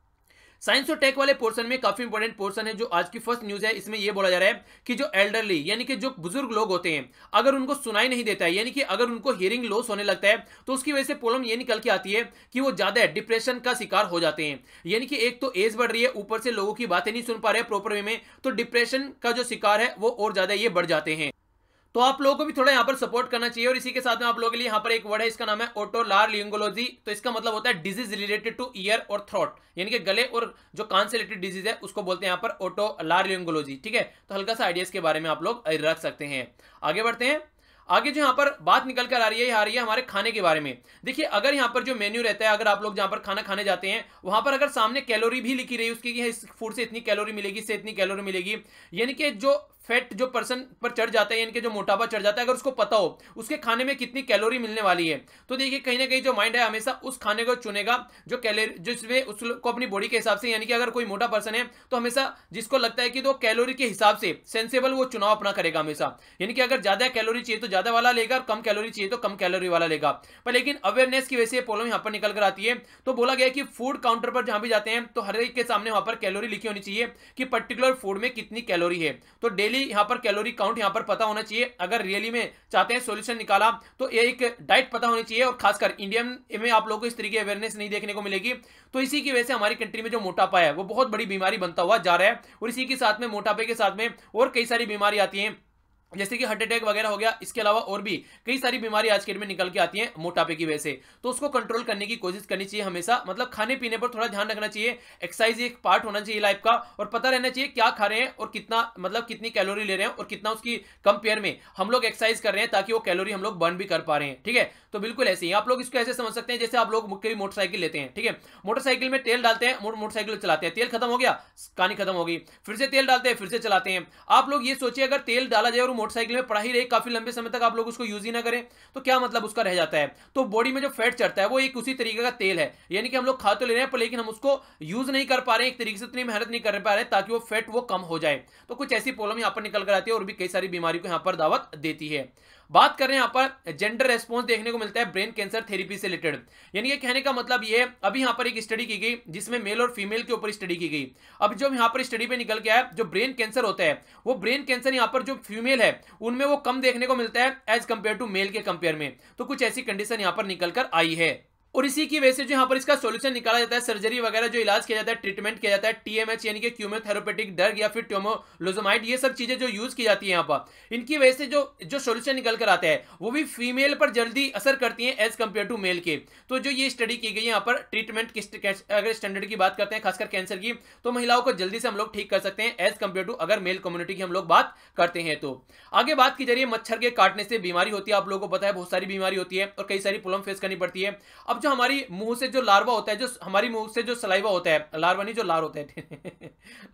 साइंस और टेक वाले पोर्शन में काफी इंपॉर्टेंट पोर्शन है जो आज की फर्स्ट न्यूज है। इसमें यह बोला जा रहा है कि जो एल्डरली यानी कि जो बुजुर्ग लोग होते हैं, अगर उनको सुनाई नहीं देता है, यानी कि अगर उनको हियरिंग लॉस होने लगता है, तो उसकी वजह से प्रॉब्लम ये निकल के आती है कि वो ज्यादा डिप्रेशन का शिकार हो जाते हैं। यानी कि एक तो एज बढ़ रही है, ऊपर से लोगों की बातें नहीं सुन पा रहे प्रॉपर वे में, तो डिप्रेशन का जो शिकार है वो और ज्यादा ये बढ़ जाते हैं। तो आप लोगों को भी थोड़ा यहाँ पर सपोर्ट करना चाहिए। और इसी के साथ में आप लोगों के लिए यहाँ पर एक वर्ड है, इसका नाम है ओटोलारिंगोलॉजी। तो इसका मतलब होता है डिजीज रिलेटेड टू ईयर और थ्रोट, यानी कि गले और जो कान से रिलेटेड डिजीज है उसको बोलते हैं यहाँ पर ओटोलारिंगोलॉजी। ठीक है, तो हल्का सा आइडियाज के बारे में आप लोग रख सकते हैं। आगे बढ़ते हैं। आगे जो यहाँ पर बात निकल कर आ रही है, आ रही है हमारे खाने के बारे में। देखिए, अगर यहाँ पर जो मेन्यू रहता है, अगर आप लोग जहाँ पर खाना खाने जाते हैं वहां पर अगर सामने कैलोरी भी लिखी रही है उसकी, इस फूड से इतनी कैलोरी मिलेगी, इससे इतनी कैलोरी मिलेगी, यानी कि जो फैट जो पर्सन पर चढ़ जाता है, यानी कि जो मोटापा चढ़ जाता है, अगर उसको पता हो उसके खाने में कितनी कैलोरी मिलने वाली है, तो देखिए कहीं ना कहीं जो माइंड है हमेशा उस खाने को चुनेगा जो कैलोरी जिसमें उसको अपनी बॉडी के हिसाब से, यानी कि अगर कोई मोटा पर्सन है तो हमेशा जिसको लगता है कि तो कैलोरी के हिसाब से सेंसेबल वो चुनाव अपना करेगा हमेशा। यानी कि अगर ज्यादा कैलोरी चाहिए तो ज्यादा वाला लेगा, और कम कैलोरी चाहिए तो कम कैलोरी वाला लेगा। पर लेकिन अवेयरनेस की वजह से प्रॉब्लम यहाँ पर निकल कर आती है। तो बोला गया कि फूड काउंटर पर जहां भी जाते हैं तो हर एक के सामने वहां पर कैलोरी लिखी होनी चाहिए कि पर्टिकुलर फूड में कितनी कैलोरी है। तो डेली यहाँ पर कैलोरी काउंट यहां पर पता होना चाहिए। अगर रियली में चाहते हैं सॉल्यूशन निकाला तो ये एक डाइट पता होनी चाहिए। और खासकर इंडिया में आप लोगों को इस तरीके अवेयरनेस नहीं देखने को मिलेगी। तो इसी की वजह से हमारी कंट्री में जो मोटापा है वो बहुत बड़ी बीमारी बनता हुआ जा रहा है। और इसी के साथ में मोटापे के साथ में और कई सारी बीमारी आती हैं, जैसे कि हार्ट अटैक वगैरह हो गया। इसके अलावा और भी कई सारी बीमारी आज के डेट में निकल के आती हैं मोटापे की वजह से। तो उसको कंट्रोल करने की कोशिश करनी चाहिए हमेशा, मतलब खाने पीने पर थोड़ा ध्यान रखना चाहिए। एक्सरसाइज एक पार्ट होना चाहिए लाइफ का, और पता रहना चाहिए क्या खा रहे हैं और कितना, मतलब कितनी कैलोरी ले रहे हैं और कितना उसकी कंपेयर में हम लोग एक्सरसाइज कर रहे हैं, ताकि वो कैलोरी हम लोग बर्न भी कर पा रहे हैं। ठीक है, तो बिल्कुल ऐसे ही आप लोग इसको ऐसे समझ सकते हैं जैसे आप लोग मुख्य मोटरसाइकिल लेते हैं। ठीक है, मोटरसाइकिल में तेल डालते हैं, मोटरसाइकिल चलाते हैं, तेल खत्म हो गया, कहानी खत्म हो गई, फिर से तेल डालते हैं, फिर से चलाते हैं। आप लोग ये सोचिए अगर तेल डाला जाए और मोटरसाइकिल में पड़ा ही काफी लंबे समय तक आप लोग उसको यूज ही ना करें तो क्या मतलब उसका रह जाता है। तो बॉडी में जो फैट चढ़ता है वो एक उसी तरीके का तेल है, यानी कि हम लोग खा तो ले रहे हैं पर लेकिन हम उसको यूज नहीं कर पा रहे हैं, एक तरीके से उतनी मेहनत नहीं कर पा रहे ताकि वो फैट वो कम हो जाए। तो कुछ ऐसी प्रॉब्लम यहां पर निकल कर आती है और भी कई सारी बीमारी को यहां पर दावत देती है। बात कर रहे हैं यहां पर जेंडर रेस्पॉन्स देखने को मिलता है ब्रेन कैंसर थेरेपी से रिलेटेड। यानी कि कहने का मतलब ये है, अभी यहां पर एक स्टडी की गई जिसमें मेल और फीमेल के ऊपर स्टडी की गई। अब जो यहां पर स्टडी पे निकल के आया, जो ब्रेन कैंसर होता है वो ब्रेन कैंसर यहां पर जो फीमेल है उनमें वो कम देखने को मिलता है एज कंपेयर टू मेल के कंपेयर में। तो कुछ ऐसी कंडीशन यहां पर निकल कर आई है और इसी की वजह से जो यहाँ पर इसका सॉल्यूशन निकाला जाता है, सर्जरी वगैरह जो इलाज किया जाता है, ट्रीटमेंट किया जाता है, टीएमएच यानी कि क्यूमोथेरेपेटिक ड्रग या फिर टोमोलोजोमाइड, ये सब चीजें जो यूज की जाती है यहाँ पर, इनकी वजह से जो जो सॉल्यूशन निकल कर आता है वो भी फीमेल पर जल्दी असर करती है एज कंपेयर टू मेल के। तो जो ये स्टडी की गई यहाँ पर ट्रीटमेंट अगर स्टैंडर्ड की बात करते हैं खासकर कैंसर की, तो महिलाओं को जल्दी से हम लोग ठीक कर सकते हैं एज कंपेयर टू अगर मेल कम्युनिटी की हम लोग बात करते हैं। तो आगे बात की जा रही है मच्छर के काटने से बीमारी होती है, आप लोगों को पता है बहुत सारी बीमारी होती है और कई सारी प्रॉब्लम फेस करनी पड़ती है। अब जो हमारी मुंह से जो लार्वा होता है, जो हमारी मुंह से जो सलाइवा होता है, लार्वा नहीं जो लार होता है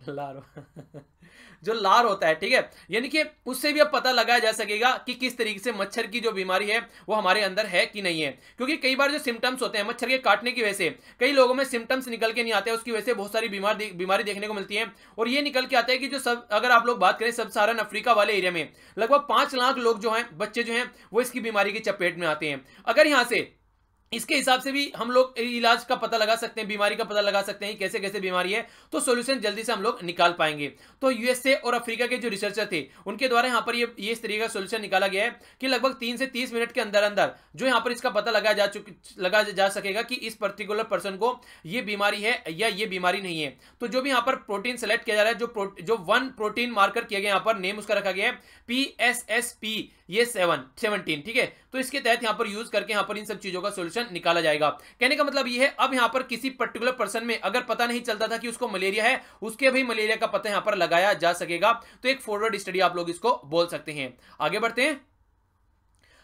लार्वा जो लार होता है, ठीक है, यानी कि उससे भी अब पता लगाया जा सकेगा कि किस तरीके से मच्छर की जो बीमारी है वो हमारे अंदर है कि नहीं है। क्योंकि कई बार जो सिम्टम्स होते हैं मच्छर के काटने की वजह से कई लोगों में सिम्टम्स निकल के नहीं आते हैं, उसकी वजह से बहुत सारी बीमारी बीमारी देखने को मिलती है। और ये निकल के आता है कि जो सब, अगर आप लोग बात करें सब साहारन अफ्रीका वाले एरिया में लगभग पांच लाख लोग जो हैं, बच्चे जो हैं, वो इसकी बीमारी की चपेट में आते हैं। अगर यहां से इसके हिसाब से भी हम लोग इलाज का पता लगा सकते हैं, बीमारी का पता लगा सकते हैं कैसे कैसे बीमारी है, तो सॉल्यूशन जल्दी से हम लोग निकाल पाएंगे। तो यूएसए और अफ्रीका के जो रिसर्चर थे उनके द्वारा यहाँ पर ये ये इस तरीके का सॉल्यूशन निकाला गया है कि लगभग तीन से तीस मिनट के अंदर अंदर जो यहाँ पर इसका पता लगा जा चुक लगा जा सकेगा कि इस पर्टिकुलर पर्सन को ये बीमारी है या ये बीमारी नहीं है। तो जो भी यहाँ पर प्रोटीन सेलेक्ट किया जा रहा है, जो जो वन प्रोटीन मार्कर किया गया, यहाँ पर नेम उसका रखा गया है पी एस एस पी ये सेवन सेवनटीन, ठीक है। तो इसके तहत यहाँ पर यूज करके यहाँ पर इन सब चीजों का सॉल्यूशन निकाला जाएगा। कहने का मतलब ये है, अब यहाँ पर किसी पर्टिकुलर पर्सन में अगर पता नहीं चलता था कि उसको मलेरिया है, उसके भी मलेरिया का पता यहाँ पर लगाया जा सकेगा। तो एक फॉरवर्ड स्टडी आप लोग इसको बोल सकते हैं। आगे बढ़ते हैं।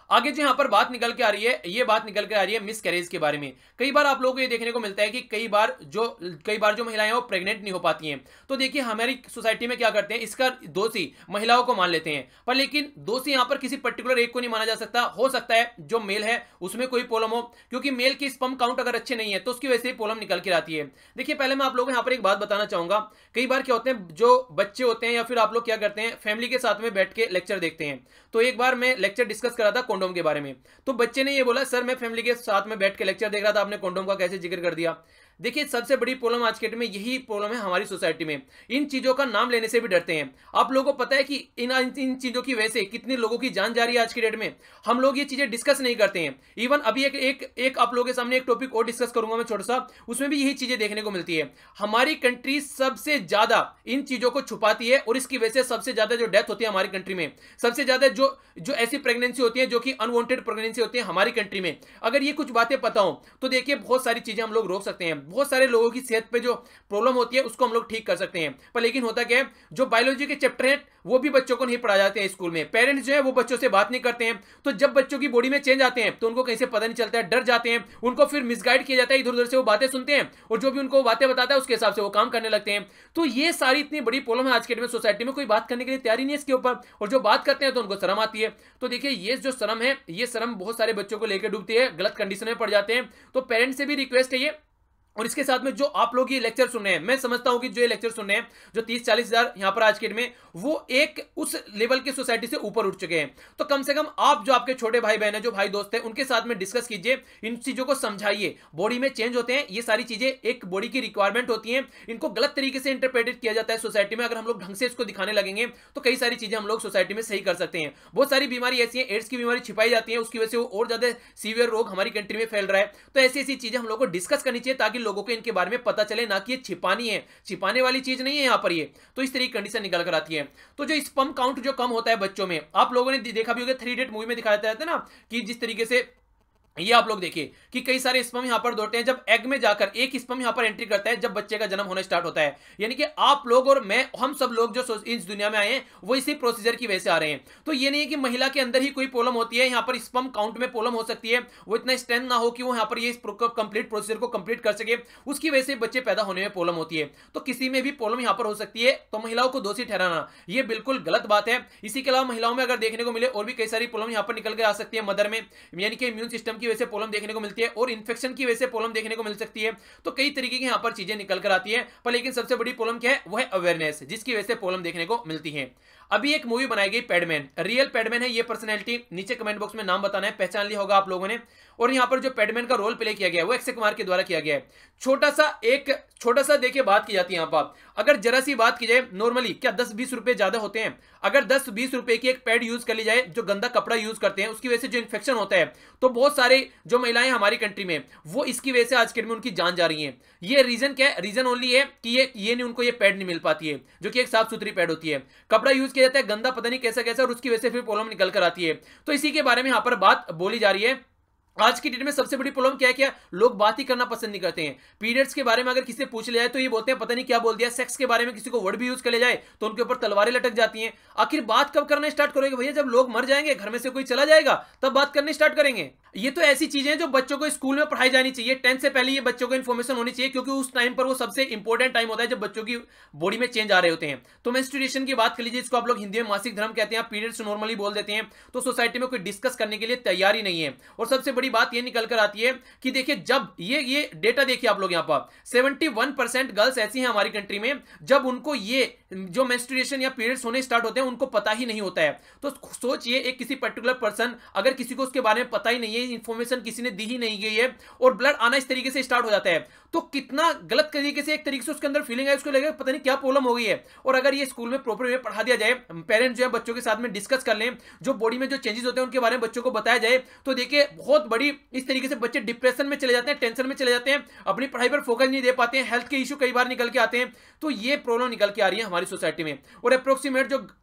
आगे जो यहाँ पर बात निकल के आ रही है, ये बात निकल के आ रही है मिसकैरेज के बारे में। कई बार आप लोगों को ये देखने को मिलता है कि कई बार जो कई बार जो महिलाएं वो प्रेग्नेंट नहीं हो पाती हैं। तो देखिए हमारी सोसाइटी में क्या करते हैं, इसका दोषी महिलाओं को मान लेते हैं, पर लेकिन दोषी यहाँ पर किसी पर्टिकुलर एक को नहीं माना जा सकता। हो सकता है जो मेल है उसमें कोई प्रॉब्लम हो, क्योंकि मेल की स्पर्म काउंट अगर अच्छे नहीं है तो उसकी वजह से प्रॉब्लम निकल के आती है। देखिए पहले मैं आप लोगों को यहाँ पर एक बात बताना चाहूंगा, कई बार क्या होते हैं, जो बच्चे होते हैं या फिर आप लोग क्या करते हैं, फैमिली के साथ में बैठ के लेक्चर देखते हैं। तो एक बार मैं लेक्चर डिस्कस कर रहा था कॉन्डोम के बारे में, तो बच्चे ने ये बोला सर मैं फैमिली के साथ में बैठ के लेक्चर देख रहा था, आपने कॉन्डोम का कैसे जिक्र कर दिया। देखिए सबसे बड़ी प्रॉब्लम आज के डेट में यही प्रॉब्लम है हमारी सोसाइटी में, इन चीजों का नाम लेने से भी डरते हैं। आप लोगों को पता है कि इन इन चीजों की वजह से कितने लोगों की जान जा रही है आज की डेट में, हम लोग ये चीजें डिस्कस नहीं करते हैं। इवन अभी एक एक, एक आप लोगों के सामने एक टॉपिक और डिस्कस करूंगा मैं छोटा सा, उसमें भी यही चीजें देखने को मिलती है। हमारी कंट्री सबसे ज्यादा इन चीजों को छुपाती है और इसकी वजह से सबसे ज्यादा जो डेथ होती है हमारी कंट्री में, सबसे ज्यादा जो जो ऐसी प्रेगनेंसी होती है जो कि अनवांटेड प्रेगनेंसी होती है हमारी कंट्री में, अगर ये कुछ बातें पता हो तो देखिए बहुत सारी चीजें हम लोग रोक सकते हैं, बहुत सारे लोगों की सेहत पे जो प्रॉब्लम होती है उसको हम लोग ठीक कर सकते हैं। पर लेकिन होता क्या है, जो बायोलॉजी के चैप्टर हैं वो भी बच्चों को नहीं पढ़ा जाते हैं स्कूल में, पेरेंट्स जो है वो बच्चों से बात नहीं करते हैं। तो जब बच्चों की बॉडी में चेंज आते हैं तो उनको कहीं से पता नहीं चलता है, डर जाते हैं, उनको फिर मिसगाइड किया जाता है, इधर उधर से वो बातें सुनते हैं और जो भी उनको बातें बताता है उसके हिसाब से वो काम करने लगते हैं। तो ये सारी इतनी बड़ी प्रॉब्लम है आज के डेट में, सोसाइटी में कोई बात करने के लिए तैयारी नहीं है इसके ऊपर, और जो बात करते हैं तो उनको शर्म आती है। तो देखिए ये जो शर्म है, ये शर्म बहुत सारे बच्चों को लेकर डूबती है, गलत कंडीशन में पड़ जाते हैं। तो पेरेंट्स से भी रिक्वेस्ट है ये, और इसके साथ में जो आप लोग ये लेक्चर सुन रहे हैं, मैं समझता हूं कि जो ये लेक्चर सुन रहे हैं, जो तीस चालीस हजार यहां पर आज के डेट में, वो एक उस लेवल की सोसाइटी से ऊपर उठ चुके हैं। तो कम से कम आप जो आपके छोटे भाई बहन है, जो भाई दोस्त है, उनके साथ में डिस्कस कीजिए, इन चीजों को समझाइए। बॉडी में चेंज होते हैं, ये सारी चीजें एक बॉडी की रिक्वायरमेंट होती हैं, इनको गलत तरीके से इंटरप्रेटेड किया जाता है सोसाइटी में। अगर हम लोग ढंग से इसको दिखाने लगेंगे तो कई सारी चीजें हम लोग सोसाइटी में सही कर सकते हैं। बहुत सारी बीमारी ऐसी है, एड्स की बीमारी छिपाई जाती है, उसकी वजह से वो और ज्यादा सीवियर रोग हमारी कंट्री में फैल रहा है। तो ऐसी ऐसी चीजें हम लोग को डिस्कस करनी चाहिए ताकि लोगों को इनके बारे में पता चले, ना कि ये छिपानी है, छिपाने वाली चीज नहीं है यहां पर ये। तो इस तरीके की कंडीशन निकल कर आती है। तो जो स्पर्म काउंट जो कम होता है बच्चों में, आप लोगों ने देखा भी होगा, थ्री इडियट मूवी में दिखाया जाता है ना कि जिस तरीके से ये आप लोग देखिए कि कई सारे स्पर्म यहां पर दौड़ते हैं, जब एग में जाकर एक स्पर्म यहां पर एंट्री करता है जब बच्चे का जन्म होना स्टार्ट होता है। यानी कि आप लोग और मैं, हम सब लोग जो इस दुनिया में आए हैं वो इसी प्रोसीजर की वजह से आ रहे हैं। तो ये नहीं है कि महिला के अंदर ही कोई प्रॉब्लम होती है, यहां पर स्पर्म काउंट में प्रॉब्लम हो सकती है, वो इतना स्ट्रेंथ ना हो कि वो यहां पर ये कंप्लीट प्रोसीजर को कंप्लीट कर सके, उसकी वजह से बच्चे पैदा होने में प्रॉब्लम होती है। तो किसी में भी प्रॉब्लम यहां पर हो सकती है, तो महिलाओं को दोषी ठहराना ये बिल्कुल गलत बात है। इसी के अलावा महिलाओं में अगर देखने को मिले और भी कई सारी प्रॉब्लम यहां पर निकल के आ सकती है मदर में, यानी कि इम्यून सिस्टम की वजह से प्रॉब्लम देखने को मिलती है और इन्फेक्शन की वजह से प्रॉब्लम देखने को मिल सकती है। तो कई तरीके की यहां पर चीजें निकल कर आती है, पर लेकिन सबसे बड़ी प्रॉब्लम क्या है, वो है अवेयरनेस, जिसकी वजह से प्रॉब्लम देखने को मिलती है। अभी एक मूवी बनाई गई पैडमैन, रियल पैडमैन है ये पर्सनैलिटी, नीचे कमेंट बॉक्स में नाम बताना है, पहचान लिया होगा आप लोगों ने। और यहां पर जो पैडमैन का रोल प्ले किया गया है वो अक्षय कुमार के द्वारा किया गया है। छोटा सा एक छोटा सा देखिए बात की जाती है यहां पर, अगर जरा सी बात की जाए, नॉर्मली क्या दस बीस रुपए ज्यादा होते हैं? अगर दस बीस रुपए की एक पैड यूज कर ली जाए, जो गंदा कपड़ा यूज करते हैं उसकी वजह से जो इन्फेक्शन होता है, तो बहुत सारे जो महिलाएं हमारी कंट्री में वो इसकी वजह से आज के दिन में उनकी जान जा रही है। ये रीजन क्या है? रीजन ओनली है कि ये ये नहीं, उनको ये पैड नहीं मिल पाती है जो कि एक साफ सुथरी पैड होती है। कपड़ा यूज किया जाता है गंदा, पता नहीं कैसा कैसा, और उसकी वजह से फिर प्रॉब्लम निकल कर आती है। तो इसी के बारे में यहां पर बात बोली जा रही है। आज की डेट में सबसे बड़ी प्रॉब्लम क्या है, क्या लोग बात ही करना पसंद नहीं करते हैं। पीरियड्स के बारे में अगर किसी से पूछ लिया जाए तो ये बोलते हैं पता नहीं क्या बोल दिया। सेक्स के बारे में किसी को वर्ड भी यूज कर ले जाए तो उनके ऊपर तलवारें लटक जाती हैं। आखिर बात कब करना स्टार्ट करोगे भैया? जब लोग मर जाएंगे, घर में से कोई चला जाएगा, तब बात करनी स्टार्ट करेंगे। ये तो ऐसी चीजें हैं जो बच्चों को स्कूल में पढ़ाई जानी चाहिए, टेंथ से पहले ये बच्चों को इन्फॉर्मेशन होनी चाहिए, क्योंकि उस टाइम पर वो सबसे इंपॉर्टेंट टाइम होता है जब बच्चों की बॉडी में चेंज आ रहे होते हैं। तो मेंस्ट्रुएशन की बात कर लीजिए, जिसको आप लोग हिंदी में मासिक धर्म कहते हैं, पीरियड्स नॉर्मली बोल देते हैं। तो सोसाइटी में कोई डिस्कस करने के लिए तैयार ही नहीं है। और सबसे बड़ी बात ये निकल कर आती है कि देखिए, जब ये ये डेटा देखिए आप लोग यहां पर, इकहत्तर परसेंट गर्ल्स ऐसी हैं हमारी कंट्री में जब उनको ये जो मेंस्ट्रुएशन या पीरियड्स होने स्टार्ट होते हैं उनको पता ही नहीं होता है। तो सोचिए, एक किसी पर्टिकुलर पर्सन, अगर किसी को उसके बारे में पता ही नहीं है, इंफॉर्मेशन किसी ने दी ही नहीं गई है, और ब्लड आना इस तरीके से स्टार्ट हो जाता है, तो कितना गलत तरीके से एक तरीके से उसके अंदर फीलिंग है, उसको लगेगा पता नहीं क्या प्रॉब्लम हो गई है। और अगर ये स्कूल में प्रॉपर वे पढ़ा दिया जाए, पेरेंट्स जो है बच्चों के साथ में डिस्कस कर लें, जो बॉडी में जो चेंजेस होते हैं उनके बारे में बच्चों को बताया जाए, तो देखिए बहुत बड़ी इस तरीके से बच्चे डिप्रेशन में चले जाते हैं, टेंशन में चले जाते हैं, अपनी पढ़ाई पर फोकस नहीं दे पाते हैं, हेल्थ के इशू कई बार निकल के आते हैं। तो ये प्रॉब्लम निकल के आ रही है हमारी सोसाइटी में। और अप्रोक्सीमेट जो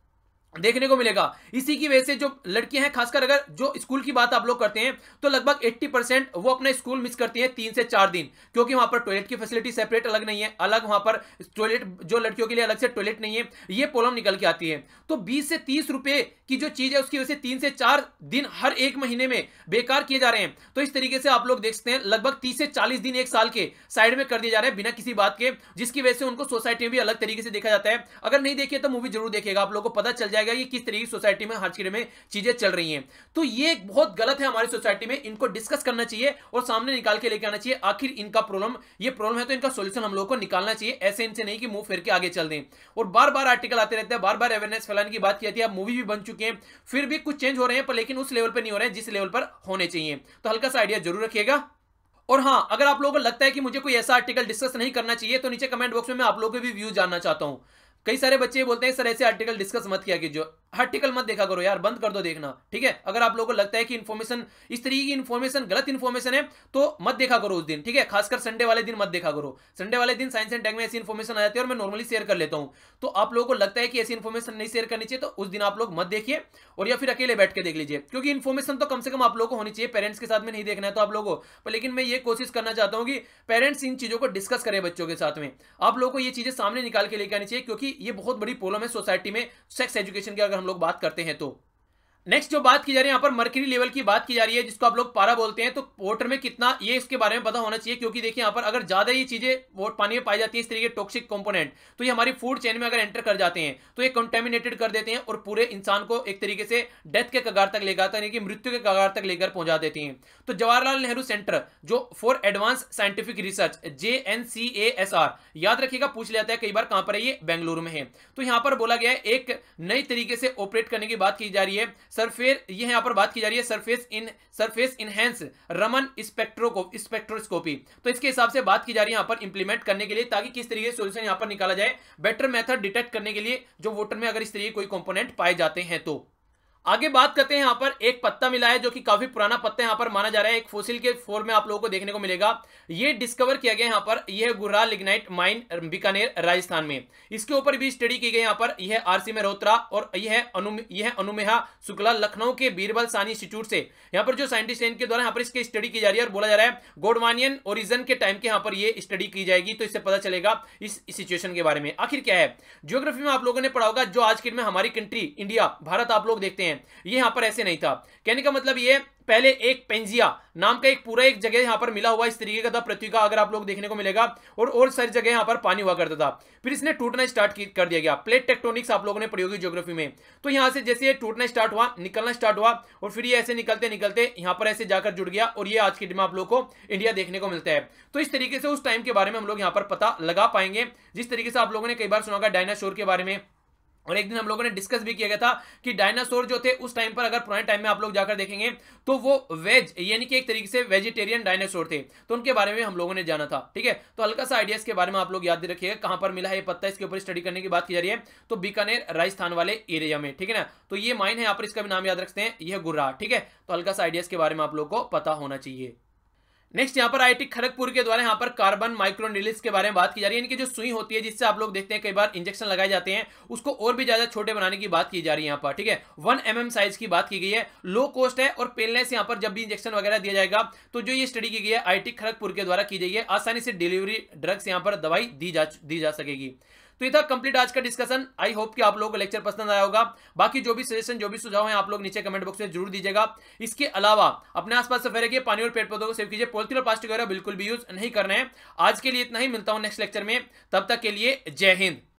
देखने को मिलेगा। इसी की वजह से जो लड़कियां हैं, खासकर अगर जो स्कूल की बात आप लोग करते हैं तो लगभग अस्सी परसेंट वो अपना स्कूल मिस करती हैं तीन से चार दिन, क्योंकि वहां पर टॉयलेट की फैसिलिटी सेपरेट अलग नहीं है, अलग वहां पर टॉयलेट जो लड़कियों के लिए अलग से टॉयलेट नहीं है, ये प्रॉब्लम निकल के आती है। तो बीस से तीस रुपए की जो चीज है उसकी वजह से तीन से चार दिन हर एक महीने में बेकार किए जा रहे हैं। तो इस तरीके से आप लोग देख सकते हैं लगभग तीस से चालीस दिन एक साल के साइड में कर दिए जा रहे हैं बिना किसी बात के, जिसकी वजह से उनको सोसाइटी में भी अलग तरीके से देखा जाता है। अगर नहीं देखिए तो मूवी जरूर देखिएगा, आप लोगों को पता चल जाएगा कि किस तरीके सोसाइटी में आज के में चीजें चल रही हैं। तो ये बहुत गलत है हमारी सोसाइटी में, इनको डिस्कस करना चाहिए और सामने निकाल के लेके आना चाहिए। आखिर इनका प्रॉब्लम ये प्रॉब्लम है तो इनका सॉल्यूशन हम लोगों को निकालना चाहिए, ऐसे इनसे नहीं कि मुंह फेर के आगे चल दें। और बार बार आर्टिकल आते रहते हैं, बार बार अवेयरनेस फैलाने की बात की जाती है। अब मूवी भी बन चुके हैं, फिर भी कुछ चेंज हो रहे हैं पर लेकिन उस लेवल पर नहीं हो रहे हैं जिस लेवल पर होने चाहिए। तो हल्का सा आइडिया जरूर रखिएगा। और हां, अगर आप लोगों को लगता है कि मुझे कोई ऐसा आर्टिकल डिस्कस नहीं करना चाहिए तो नीचे कमेंट बॉक्स में मैं आप लोगों के भी व्यू जानना चाहता हूं। कई सारे बच्चे बोलते हैं सर ऐसे आर्टिकल डिस्कस मत किया कीजिए, आर्टिकल मत देखा करो यार, बंद कर दो देखना, ठीक है। अगर आप लोगों को लगता है कि इन्फॉर्मेशन इस तरीके की इन्फॉर्मेशन गलत इन्फॉर्मेशन है तो मत देखा करो उस दिन, ठीक है। खासकर संडे वाले दिन मत देखा करो। संडे वाले दिन साइंस एंड टेक में ऐसी इन्फॉर्मेशन आ जाती है और मैं नॉर्मली शेयर कर लेता हूं। तो आप लोगों को लगता है कि ऐसी इन्फॉर्मेशन नहीं शेयर करनी चाहिए तो उस दिन आप लोग मत देखिए और या फिर अकेले बैठ के देख लीजिए, क्योंकि इन्फॉर्मेशन तो कम से कम आप लोगों को होनी चाहिए। पेरेंट्स के साथ में नहीं देखना है तो आप लोगों को, पर लेकिन मैं ये कोशिश करना चाहता हूं कि पेरेंट्स इन चीजों को डिस्कस करें बच्चों के साथ में। आप लोगों को ये चीजें सामने निकाल के लेके आनी चाहिए, क्योंकि ये बहुत बड़ी प्रॉब्लम है सोसाइटी में सेक्स एजुकेशन की अगर हम लोग बात करते हैं तो। नेक्स्ट जो बात की जा रही है यहाँ पर मर्क्यूरी लेवल की बात की जा रही है, जिसको आप लोग पारा बोलते हैं। तो वाटर में कितना, ये इसके बारे में पता होना चाहिए, क्योंकि देखिए यहाँ पर अगर ज्यादा ये चीजें पानी में पाई जाती है इस तरीके टॉक्सिक कंपोनेंट, तो ये हमारी फूड चेन में अगर एंटर कर जाते हैं तो ये कंटेमिनेटेड कर देते हैं और पूरे इंसान को एक तरीके से डेथ के कगार तक लेकर, यानी कि मृत्यु के कगार तक लेकर पहुंचा देती हैं। तो जवाहरलाल नेहरू सेंटर जो for advance scientific research J N C A S R, याद रखिएगा, पूछ लेता है कई बार कहां पर है, ये बेंगलुरु में है। तो यहां पर बोला गया है एक नई तरीके से ऑपरेट करने की बात की जा रही है। सरफेस ये यहां पर बात की जा रही है surface in surface enhance Raman spectroscope spectroscopy. तो इसके हिसाब से बात की जा रही है यहां पर इंप्लीमेंट करने के लिए, ताकि किस तरीके से सॉल्यूशन यहां पर निकाला जाए, बेटर मेथड डिटेक्ट करने के लिए जो वाटर में अगर इस तरीके कोई कंपोनेंट पाए जाते हैं तो। आगे बात करते हैं, यहां पर एक पत्ता मिला है जो कि काफी पुराना पत्ता यहां पर माना जा रहा है, एक फोसिल के फॉर्म में आप लोगों को देखने को मिलेगा। ये डिस्कवर किया गया यहां पर, यह गुर्रा लिग्नाइट माइन बीकानेर राजस्थान में। इसके ऊपर भी स्टडी की गई यहां पर, यह आरसी मेहरोत्रा और यह अनु यह अनुमेहा शुक्ला लखनऊ के बीरबल सानी इंस्टीट्यूट से यहां पर जो साइंटिस्ट इनके द्वारा यहां पर इसकी स्टडी की जा रही है और बोला जा रहा है गोडवानियन ओरिजिन के टाइम के यहां पर यह स्टडी की जाएगी। तो इससे पता चलेगा इस सिचुएशन के बारे में आखिर क्या है। ज्योग्राफी में आप लोगों ने पढ़ा होगा, जो आज के में हमारी कंट्री इंडिया भारत आप लोग देखते हैं, ये यहां पर ऐसे नहीं था। कहने का मतलब ये पहले एक पेंजिया नाम का एक पूरा एक जगह यहां पर मिला हुआ इस तरीके का था पृथ्वी का, अगर आप लोग देखने को मिलेगा, और और सारी जगह यहां पर पानी हुआ करता था। फिर इसने टूटना स्टार्ट कर दिया गया। प्लेट टेक्टोनिक्स आप लोगों ने पढ़ी होगी ज्योग्राफी में। तो यहां से जैसे ये टूटना स्टार्ट हुआ, निकलना स्टार्ट हुआ, और फिर ये ऐसे निकलते निकलते यहां पर ऐसे जाकर जुड़ गया, और ये आज की डेट में आप लोग को इंडिया देखने को मिलता है। तो इस तरीके से उस टाइम के बारे में हम लोग यहां पर पता लगा पाएंगे, जिस तरीके से आप लोगों ने कई बार सुना होगा डायनासोर के बारे में। और एक दिन हम लोगों ने डिस्कस भी किया गया था कि डायनासोर जो थे उस टाइम पर, अगर पुराने टाइम में आप लोग जाकर देखेंगे तो वो वेज यानी कि एक तरीके से वेजिटेरियन डायनासोर थे। तो उनके बारे में हम लोगों ने जाना था, ठीक है। तो हल्का सा आइडियाज के बारे में आप लोग याद रखिएगा, कहां पर मिला है ये पत्ता, इसके ऊपर स्टडी करने की बात की जा रही है। तो बीकानेर राजस्थान वाले एरिया में, ठीक है ना। तो ये माइन है, यहाँ पर इसका भी नाम याद रखते हैं, यह गुर्रा, ठीक है। तो हल्का सा आइडियाज के बारे में आप लोग को पता होना चाहिए। नेक्स्ट यहाँ पर आईआईटी खड़गपुर के द्वारा यहाँ पर कार्बन माइक्रोनिलिस के बारे में बात की जा रही है। इनकी जो सुई होती है जिससे आप लोग देखते हैं कई बार इंजेक्शन लगाए जाते हैं, उसको और भी ज्यादा छोटे बनाने की बात की जा रही है यहाँ पर, ठीक है। वन एम एम साइज की बात की गई है, लो कॉस्ट है और पेनलेस। यहाँ पर जब भी इंजेक्शन वगैरह दिया जाएगा तो जो ये स्टडी की गई है आईआईटी खड़गपुर के द्वारा की गई है, आसानी से डिलीवरी ड्रग्स यहाँ पर दवाई दी जा दी जा सकेगी। तो ये था कंप्लीट आज का डिस्कशन। आई होप कि आप लोगों को लेक्चर पसंद आया होगा। बाकी जो भी सजेशन, जो भी सुझाव हैं, आप लोग नीचे कमेंट बॉक्स में जरूर दीजिएगा। इसके अलावा अपने आसपास सफाई रखिए, पानी और पेड़ पौधों को सेव कीजिए, पॉलिथीन और प्लास्टिक वगैरह बिल्कुल भी यूज नहीं करना है। आज के लिए इतना ही, मिलता हूं नेक्स्ट लेक्चर में, तब तक के लिए जय हिंद।